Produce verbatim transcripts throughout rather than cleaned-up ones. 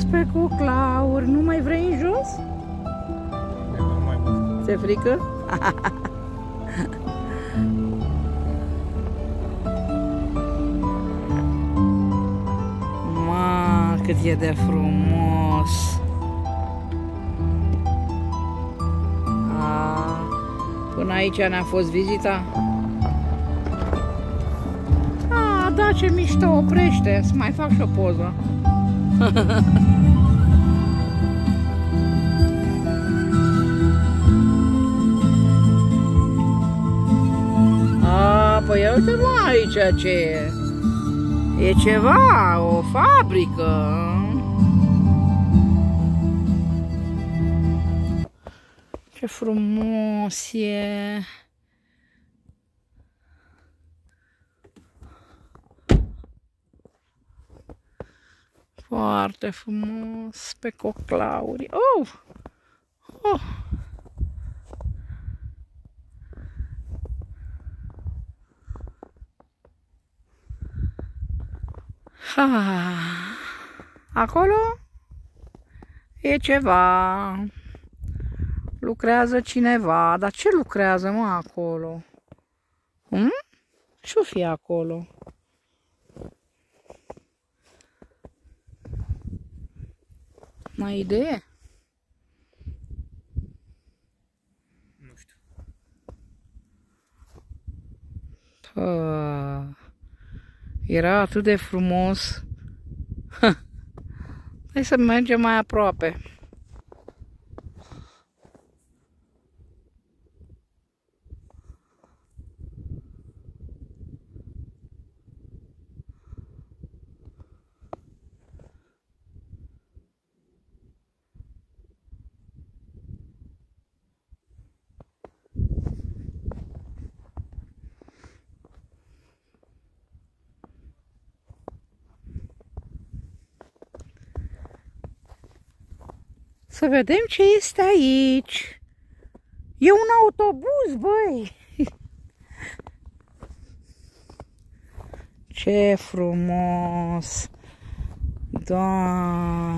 pe coclauri. Nu mai vrei în jos? Nu mai mult. Ți-e frică? Ma, cât e de frumos! A, până aici ne-a fost vizita. A, da, ce mișto, oprește, să mai fac și o poză. A, păi uite mă aici ce e. E ceva, o fabrică. Ce frumos e. Foarte frumos pe coclauri. Oh! Oh! Ah, acolo e ceva. Lucrează cineva. Dar ce lucrează, mă, acolo? Hm? Ce-o fi acolo? N-ai idee? Nu știu. Pă, era atât de frumos. Ha. Hai să mergem mai aproape. Să vedem ce este aici. E un autobuz, băi! Ce frumos! Da!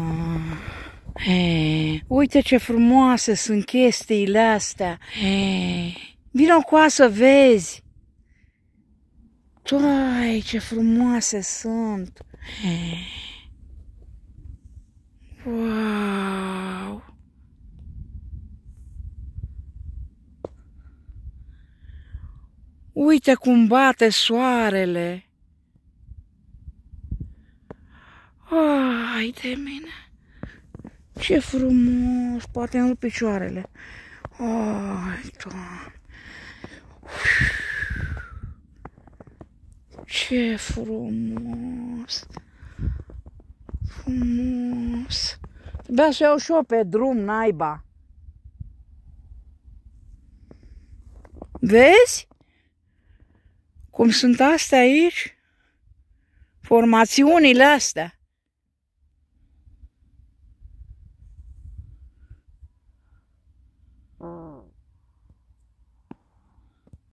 Hey, uite ce frumoase sunt chestiile astea! Hey, vino cu să vezi! Doai, ce frumoase sunt! Hey. Wow! Uite cum bate soarele! Ai de mine! Ce frumos! Poate îmi rup picioarele! Ai, Doamne! Ce frumos! Frumos! Trebuia să iau și eu pe drum, naiba! Vezi? Cum sunt astea aici? Formațiunile astea.